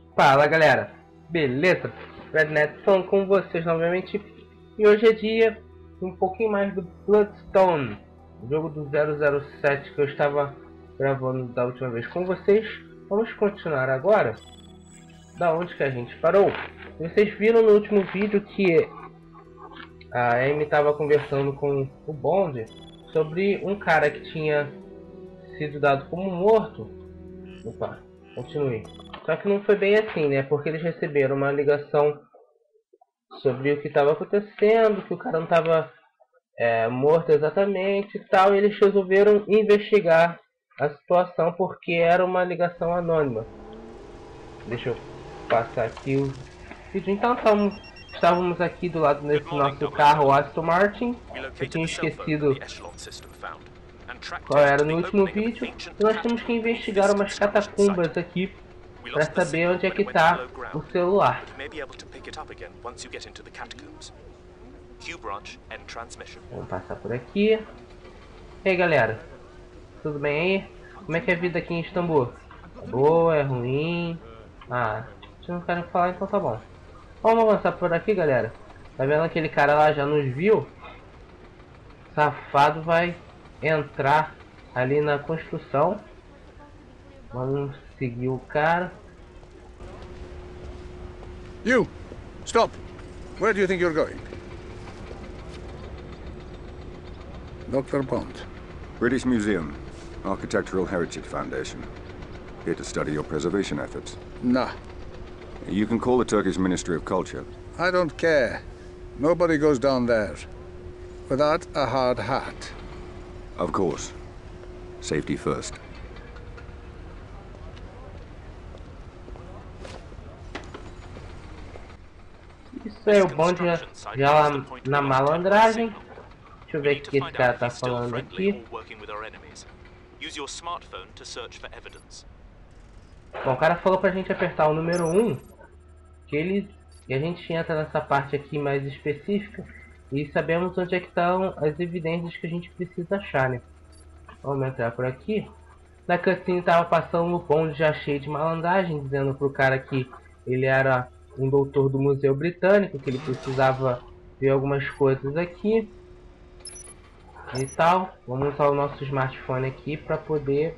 Fala galera, beleza? Rednet falando com vocês novamente. E hoje é dia um pouquinho mais do Bloodstone, o jogo do 007 que eu estava gravando da última vez com vocês. Vamos continuar agora da onde que a gente parou. Vocês viram no último vídeo que a Amy estava conversando com o Bond sobre um cara que tinha sido dado como morto. Opa, continue. Só que não foi bem assim, né? Porque eles receberam uma ligação sobre o que estava acontecendo, que o cara não estava morto exatamente e tal. E eles resolveram investigar a situação porque era uma ligação anônima. Deixa eu passar aqui o vídeo. Então estávamos aqui do lado desse nosso carro Aston Martin. Eu tinha esquecido qual era no último vídeo. E nós temos que investigar umas catacumbas aqui para saber onde é que está o celular. Vamos passar por aqui. E aí galera, tudo bem aí? Como é que é a vida aqui em Istambul? É boa, é ruim? Ah, vocês não querem falar, então tá bom. Vamos avançar por aqui galera. Tá vendo aquele cara lá já nos viu? Safado vai entrar ali na construção. Vamos seguir o cara. You! Stop! Where do you think you're going? Dr. Bond. British Museum, Architectural Heritage Foundation. Here to study your preservation efforts. Nah, You can call the Turkish Ministry of Culture. I don't care. Nobody goes down there without a hard hat. Of course. Safety first. Isso é o Bond já lá na malandragem. Deixa eu ver o que esse cara tá falando aqui. Bom, o cara falou pra gente apertar o número 1, e a gente entra nessa parte aqui mais específica e sabemos onde é que estão as evidências que a gente precisa achar, né? Vamos entrar por aqui. Na cutscene tava passando o Bond já cheio de malandragem, dizendo pro cara que ele era um doutor do Museu Britânico, que ele precisava ver algumas coisas aqui e tal. Vamos usar o nosso smartphone aqui para poder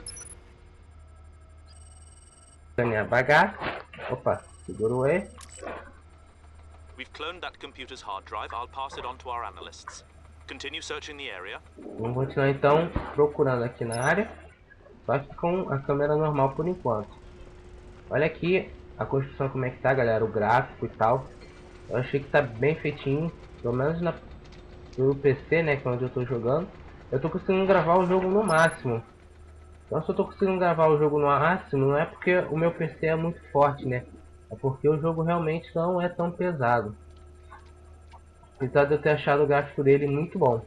escanear bagaço. Opa, segurou aí. We've cloned that computer's hard drive. I'll pass it on to our analysts. Continue searching the area. Vamos continuar então procurando aqui na área, só que com a câmera normal por enquanto. Olha aqui a construção como é que tá galera, o gráfico e tal. Eu achei que tá bem feitinho, pelo menos no PC, né, que é onde eu tô jogando. Eu tô conseguindo gravar o jogo no máximo. Então se eu tô conseguindo gravar o jogo no máximo, não é porque o meu PC é muito forte, né. É porque o jogo realmente não é tão pesado. Apesar de eu ter achado o gráfico dele muito bom.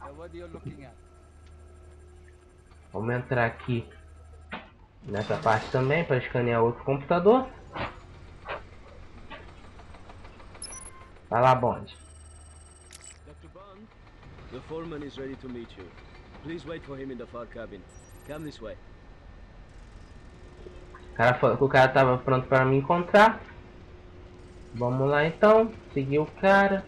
Vamos entrar aqui nessa parte também para escanear outro computador. Vai lá, Bond. Dr. Bond, the foreman is ready to meet you. Please wait for him in the far cabin. Come this way. O cara falou que o cara tava pronto para me encontrar. Vamos lá então, seguir o cara.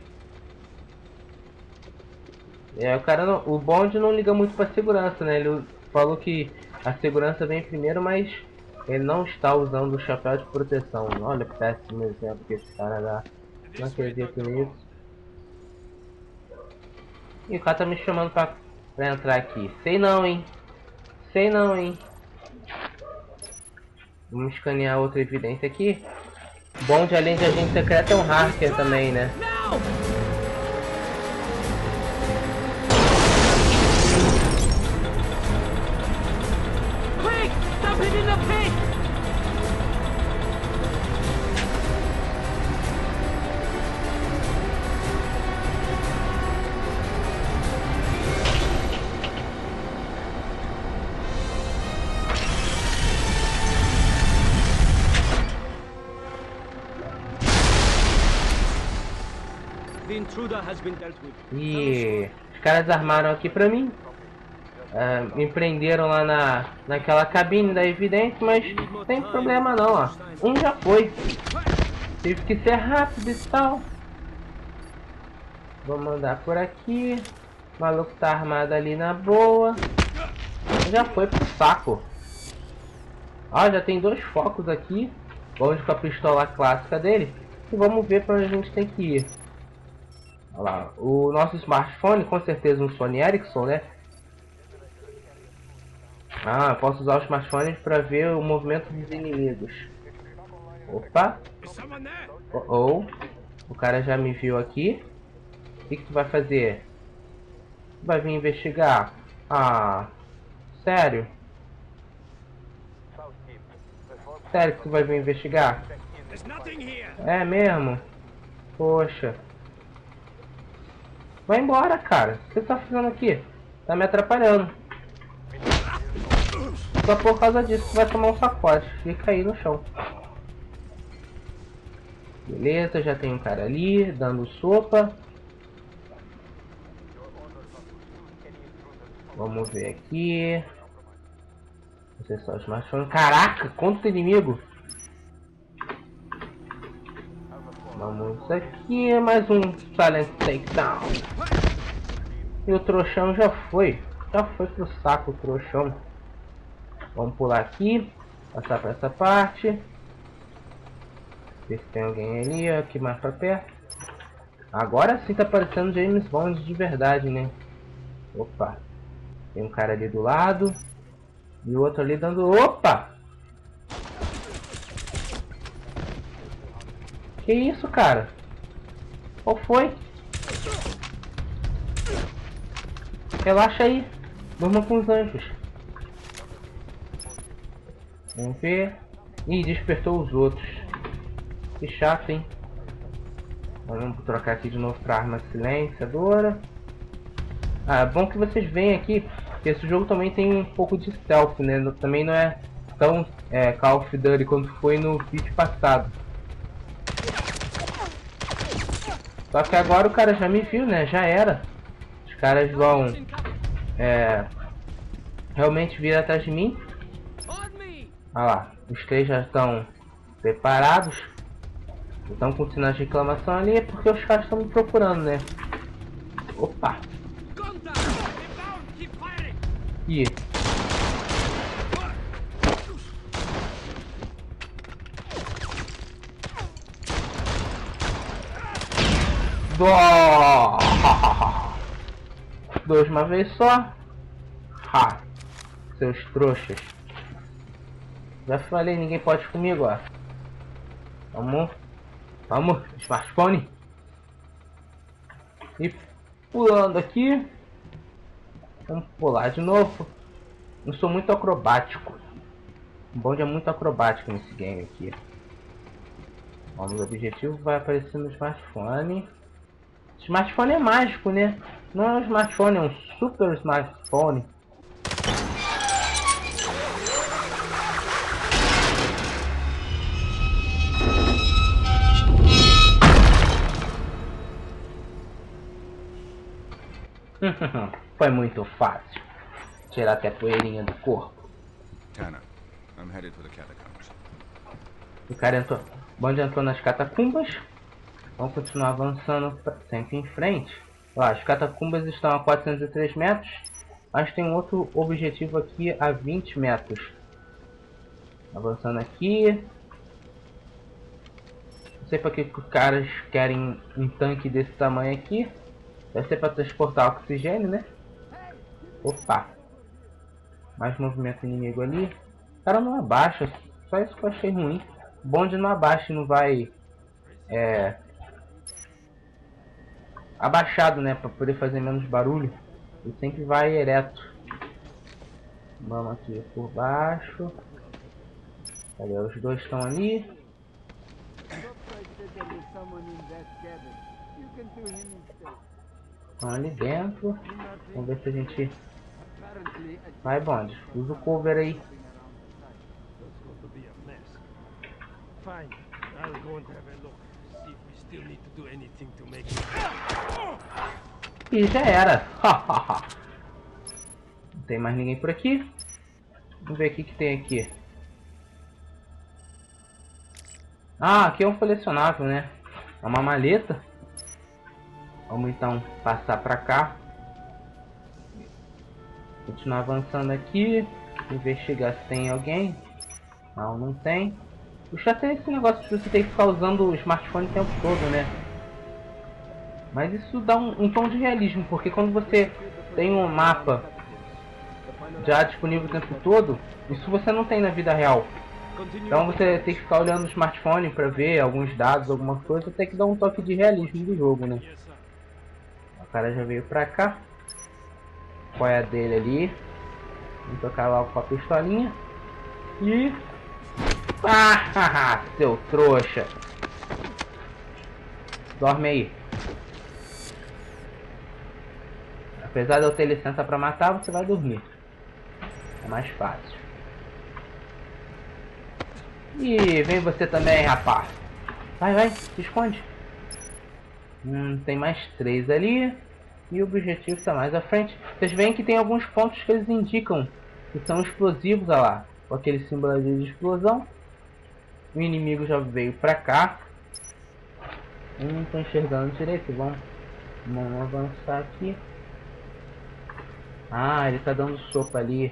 O cara não, o Bond não liga muito para segurança, né? Ele falou que a segurança vem primeiro, mas ele não está usando o chapéu de proteção. Olha, péssimo exemplo que esse cara dá. Não acredito nisso. E o cara tá me chamando pra entrar aqui. Sei não, hein? Sei não, hein? Vamos escanear outra evidência aqui. Bond, além de agente secreto, é um hacker também, né? Quick! Stop it in the pit! E os caras armaram aqui pra mim. Me prenderam lá naquela cabine da evidência, mas não tem problema não, ó. Um já foi. Tive que ser rápido e tal. Vamos andar por aqui. O maluco tá armado ali na boa. Já foi pro saco. Ó, já tem 2 focos aqui. Vamos com a pistola clássica dele. E vamos ver para onde a gente tem que ir. Olha lá, o nosso smartphone, com certeza um Sony Ericsson, né? Ah, posso usar o smartphone para ver o movimento dos inimigos. Opa! O cara já me viu aqui. O que tu vai fazer? Tu vai vir investigar? Ah, sério? Sério que tu vai vir investigar? É mesmo? Poxa. Vai embora, cara. O que você tá fazendo aqui? Tá me atrapalhando. Só por causa disso você vai tomar um sacode. Fica aí no chão. Beleza, já tem um cara ali dando sopa. Vamos ver aqui. Acessar o smartphone. Caraca, quanto inimigo! Vamos aqui, mais um Silent Takedown. E o trouxão já foi pro saco o trouxão. Vamos pular aqui, passar para essa parte. Ver se tem alguém ali, aqui mais pra perto. Agora sim tá parecendo James Bond de verdade, né? Opa, tem um cara ali do lado e o outro ali dando... Opa! Que isso, cara? Qual foi? Relaxa aí. Durma com os anjos. Vamos ver. Ih, despertou os outros. Que chato, hein? Vamos trocar aqui de novo para arma silenciadora. Ah, é bom que vocês veem aqui que esse jogo também tem um pouco de stealth, né? Também não é tão Call of Duty quanto foi no vídeo passado. Só que agora o cara já me viu, né? Já era. Os caras vão realmente vir atrás de mim. Olha lá, os 3 já estão preparados. Estão com sinais de reclamação ali porque os caras estão me procurando, né? Opa! Ih! Dois de uma vez só. Ha! Seus trouxas. Já falei, ninguém pode comigo, ó. Vamos, smartphone. E pulando aqui. Vamos pular de novo. Não sou muito acrobático. O Bond é muito acrobático nesse game aqui. Vamos, o objetivo vai aparecer no smartphone. Smartphone é mágico, né? Não é um smartphone, é um super smartphone. Foi muito fácil. Tirar até a poeirinha do corpo. Tanner, I'm headed for the catacombs. O cara entrou. O Bond entrou nas catacumbas. Vamos continuar avançando sempre em frente. Ó, as catacumbas estão a 403 metros. Mas tem um outro objetivo aqui a 20 metros. Avançando aqui. Não sei para que os caras querem um tanque desse tamanho aqui. Deve ser para transportar oxigênio, né? Opa! Mais movimento inimigo ali. O cara não abaixa. Só isso que eu achei ruim. O Bond não abaixa e não vai... abaixado, né? Para poder fazer menos barulho. Ele sempre vai ereto. Vamos aqui por baixo. Cadê? Os dois estão ali. Estão ali dentro. Vamos ver se a gente... Vai, Bond. Usa o cover aí. E já era. tem mais ninguém por aqui. Vamos ver o que tem aqui. Ah, aqui é um colecionável, né? É uma maleta. Vamos então passar pra cá. Continuar avançando aqui. Investigar se tem alguém. Não, não tem. O chato é esse negócio de você ter que ficar usando o smartphone o tempo todo, né? Mas isso dá um tom de realismo, porque quando você tem um mapa já disponível o tempo todo, isso você não tem na vida real. Então você tem que ficar olhando o smartphone para ver alguns dados, alguma coisa, tem que dar um toque de realismo do jogo, né? O cara já veio pra cá. Qual é a dele ali? Vamos tocar logo com a pistolinha. E... ah, seu trouxa! Dorme aí. Apesar de eu ter licença pra matar, você vai dormir. É mais fácil. E vem você também, rapaz. Vai, se esconde. Tem mais 3 ali. E o objetivo está mais à frente. Vocês veem que tem alguns pontos que eles indicam que são explosivos, olha lá. Com aquele símbolo ali de explosão. O inimigo já veio pra cá. Eu não estou enxergando direito. Vamos avançar aqui. Ah, ele tá dando sopa ali.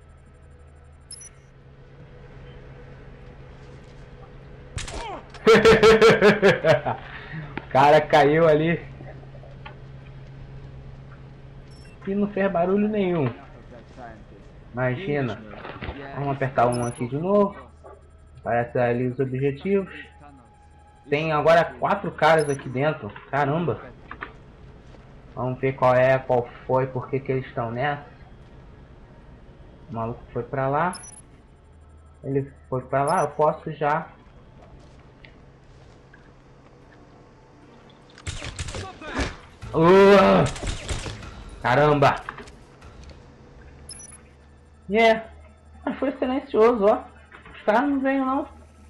O cara caiu ali e não fez barulho nenhum. Imagina. Vamos apertar um aqui de novo. Aparece ali os objetivos. Tem agora 4 caras aqui dentro. Caramba. Vamos ver qual foi, por que eles estão nessa. O maluco foi pra lá. Ele foi pra lá, eu posso já... Caramba! Mas foi silencioso, ó. Os caras não veio não.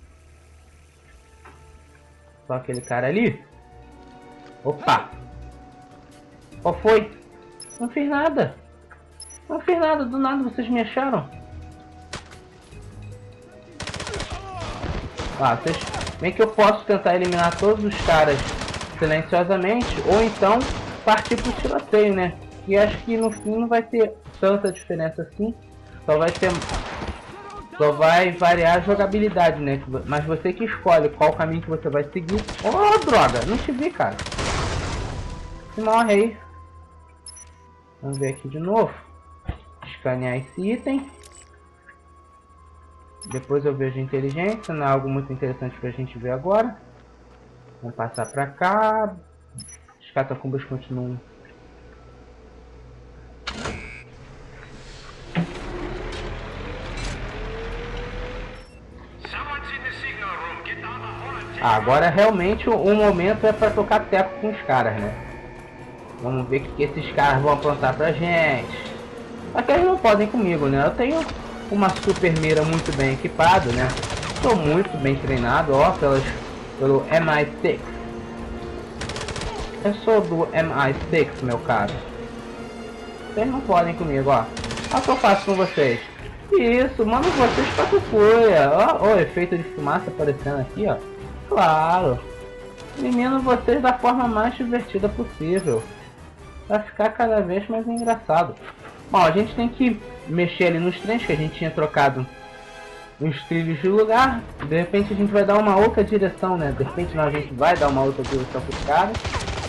Só aquele cara ali. Opa! Qual foi? Não fiz nada. Não fiz nada, do nada vocês me acharam. Vocês bem que eu posso tentar eliminar todos os caras silenciosamente, ou então partir pro tiroteio, né? E acho que no fim não vai ter tanta diferença assim. Só vai variar a jogabilidade, né? Mas você que escolhe qual caminho que você vai seguir. Oh, droga! Não te vi, cara. Se morre aí. Vamos ver aqui de novo. Escanear esse item. Depois eu vejo inteligência. Não é algo muito interessante pra gente ver agora. Vamos passar pra cá. As catacumbas continuam. Agora realmente o momento é para tocar teco com os caras, né? Vamos ver o que esses caras vão aprontar pra gente. Só que eles não podem comigo, né? Eu tenho uma super mira muito bem equipada, né? Estou muito bem treinado, ó, pelo MI6. Eu sou do MI6, meu caro. Vocês não podem comigo, ó. Olha o que eu faço com vocês. Isso, mando vocês pra cucuia. Ó, o efeito de fumaça aparecendo aqui, ó. Claro. Elimino vocês da forma mais divertida possível. Vai ficar cada vez mais engraçado. Bom, a gente tem que mexer ali nos trens que a gente tinha trocado os trilhos de lugar. De repente a gente vai dar uma outra direção, né? De repente não, a gente vai dar uma outra direção pros caras.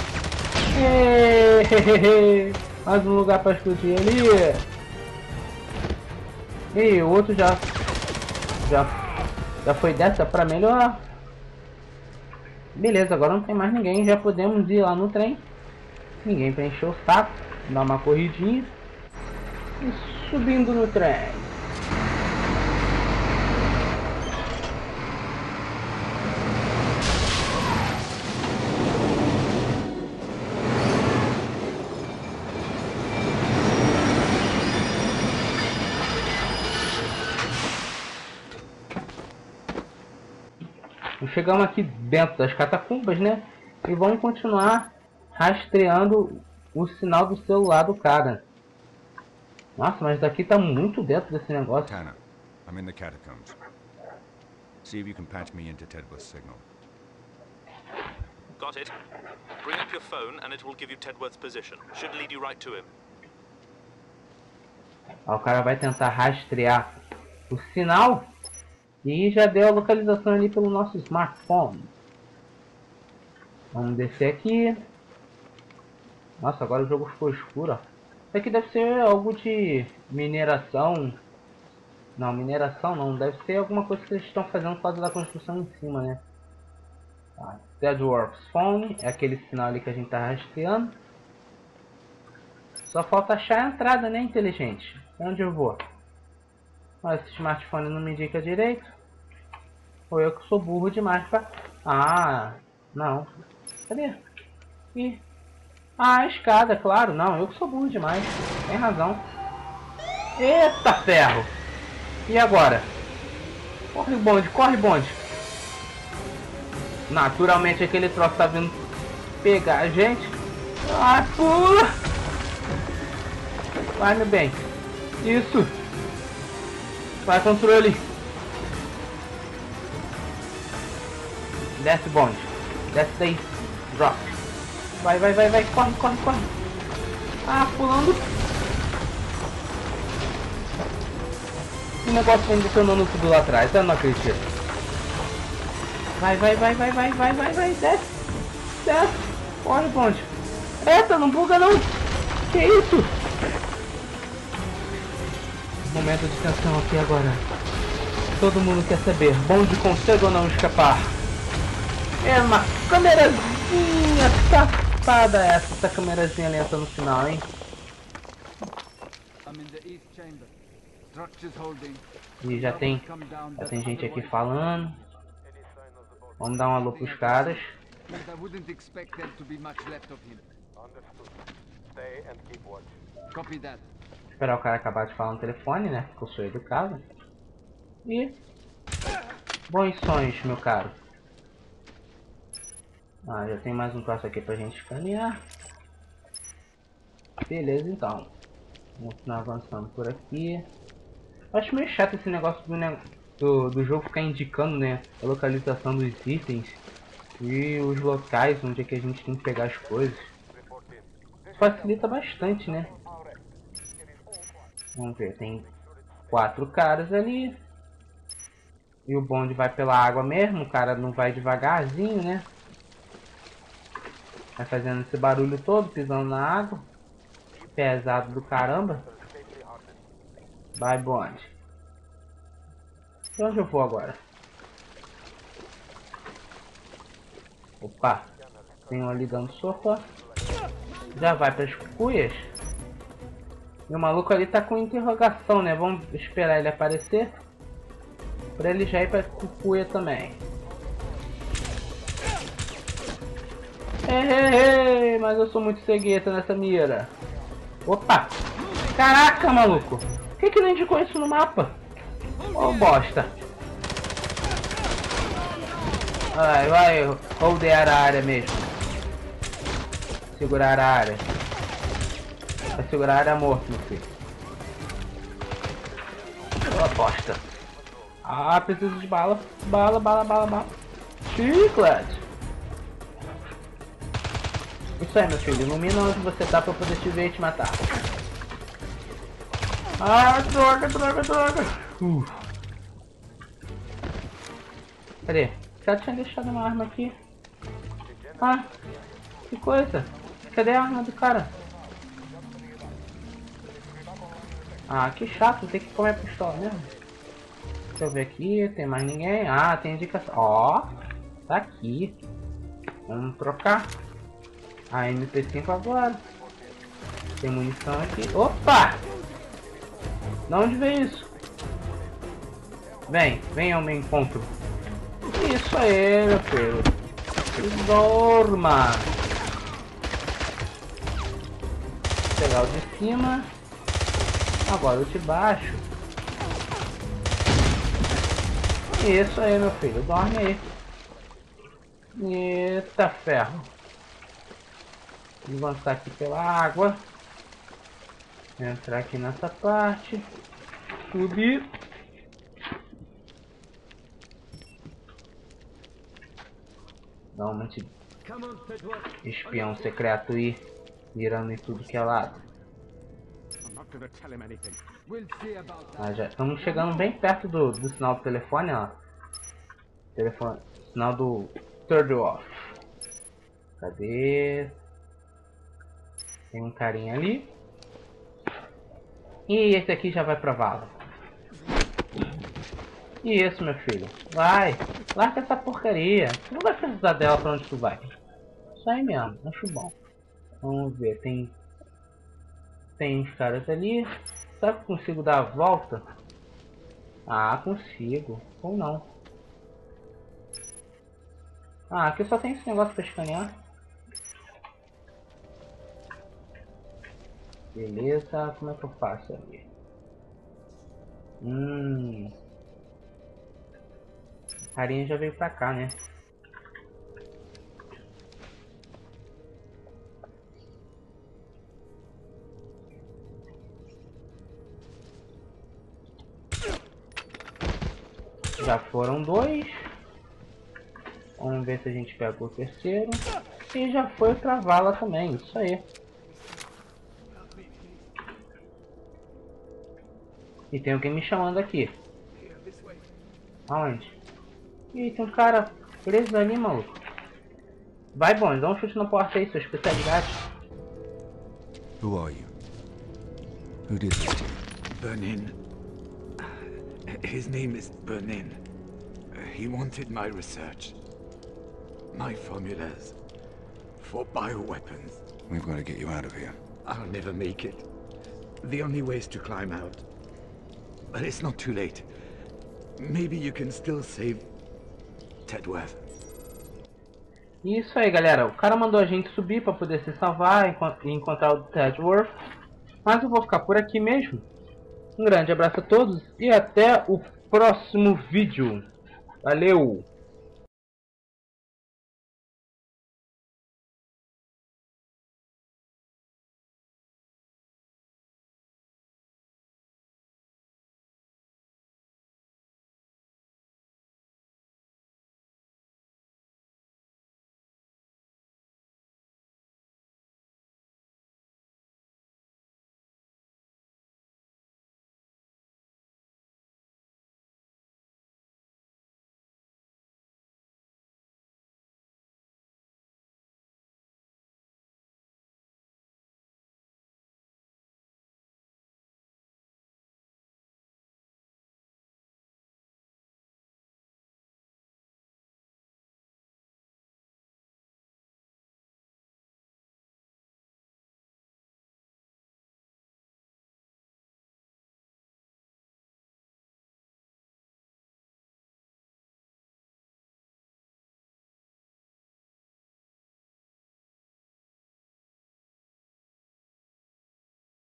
Mais um lugar para explodir ali. E o outro já foi dessa para melhor. Beleza, agora não tem mais ninguém. Já podemos ir lá no trem. Ninguém preencheu o saco. Dar uma corridinha. E subindo no trem. Chegamos aqui dentro das catacumbas, né? E vamos continuar rastreando o sinal do celular do cara. Nossa, mas daqui tá muito dentro desse negócio. Tanner, I'm in the catacombs. See if you can patch me into Tedworth's signal. Got it. Bring up your phone and it will give you Tedworth's position. Should lead you right to him. Ó, o cara vai tentar rastrear o sinal e já deu a localização ali pelo nosso smartphone. Vamos descer aqui. Nossa, agora o jogo ficou escuro, ó. Isso aqui deve ser algo de mineração. Não, mineração não. Deve ser alguma coisa que eles estão fazendo por causa da construção em cima, né? Tá. Tedworth's Phone. É aquele sinal ali que a gente tá rastreando. Só falta achar a entrada, né, inteligente? Onde eu vou? Olha, esse smartphone não me indica direito. Ou eu que sou burro demais pra... Ah, não. Cadê? Ih. Ah, a escada, claro. Não, eu que sou burro demais. Tem razão. Eita ferro! E agora? Corre bonde, corre bonde. Naturalmente aquele troço tá vindo pegar a gente. Ah, pula! Vai, meu bem. Isso. Vai, controle. Desce, bonde. Desce daí. Drop. Vai, vai, vai, vai. Corre, corre, corre. Ah, pulando. O negócio vem detonando tudo lá atrás. Eu não acredito. Vai, vai, vai, vai, vai, vai, vai, vai. Desce. Desce. Corre, bonde. Eita, não buga não. Que isso? Momento de tensão aqui agora. Todo mundo quer saber. Bonde consegue ou não escapar? É uma câmerazinha safada essa câmerazinha lenta no final, hein? E já tem gente aqui falando. Vamos dar um alô pros caras. Esperar o cara acabar de falar no telefone, né? Porque eu sou educado. E... bons sonhos, meu caro. Ah, já tem mais um troço aqui pra gente escanear. Beleza, então. Vamos continuar avançando por aqui. Acho meio chato esse negócio do jogo ficar indicando, né, a localização dos itens e os locais onde é que a gente tem que pegar as coisas. Facilita bastante, né? Vamos ver, tem 4 caras ali. E o bonde vai pela água mesmo, o cara não vai devagarzinho, né? Vai fazendo esse barulho todo, pisando na água. Pesado do caramba. Vai, bonde. Pra onde eu vou agora? Opa. Tem um ali dando soco, ó. Já vai para as cucuias. E o maluco ali tá com interrogação, né? Vamos esperar ele aparecer. Pra ele já ir pra cucuia também. Ei, mas eu sou muito cegueta nessa mira. Opa! Caraca, maluco! Por que não indicou isso no mapa? Ô, bosta! Vai, holdear a área mesmo. Segurar a área. Vai segurar a área morto, meu filho. Ô, bosta! Ah, preciso de bala. Bala, bala, bala, bala. Chiclete! Isso aí, meu filho. Ilumina onde você tá pra eu poder te ver e te matar. Ah, droga, droga, droga. Cadê? Já tinha deixado uma arma aqui. Ah, que coisa. Cadê a arma do cara? Ah, que chato. Tem que comer a pistola mesmo. Deixa eu ver aqui. Tem mais ninguém? Ah, tem indicação. Ó, tá aqui. Vamos trocar. A MP5 agora. Tem munição aqui. Opa! De onde veio isso? Vem ao meu encontro. Isso aí, meu filho. Dorma. Vou pegar o de cima. Agora o de baixo. Isso aí, meu filho. Dorme aí. Eita ferro. Vou avançar aqui pela água. Entrar aqui nessa parte. Subir. Dá um monte de espião secreto aí, virando em tudo que é lado. Já estamos chegando bem perto do sinal do telefone, ó. Sinal do Third Off. Cadê? Tem um carinha ali. E esse aqui já vai pra vala. E isso, meu filho. Vai. Larga essa porcaria. Você não vai precisar dela pra onde tu vai. Isso aí mesmo. Acho bom. Vamos ver. Tem uns caras ali. Será que eu consigo dar a volta? Ah, consigo. Ou não. Ah, aqui só tem esse negócio pra escanear. Beleza, como é que eu faço ali? A carinha já veio pra cá, né? Já foram 2. Vamos ver se a gente pega o terceiro. E já foi outra vala também, isso aí. E tem alguém me chamando aqui. Aonde? Ih, tem um cara preso ali, maluco. Vai, bom, dá um chute na porta aí, sua especialidade. Who are you? Who did this to you? Bernin. His name is Bernin. He wanted my research. My formulas. For bioweapons. We've got to get you out of here. I'll never make it. The only way is to climb out. But it's not too late. Maybe you can still save Tedworth. Isso aí, galera. O cara mandou a gente subir para poder se salvar e encontrar o Tedworth. Mas eu vou ficar por aqui mesmo. Um grande abraço a todos e até o próximo vídeo. Valeu!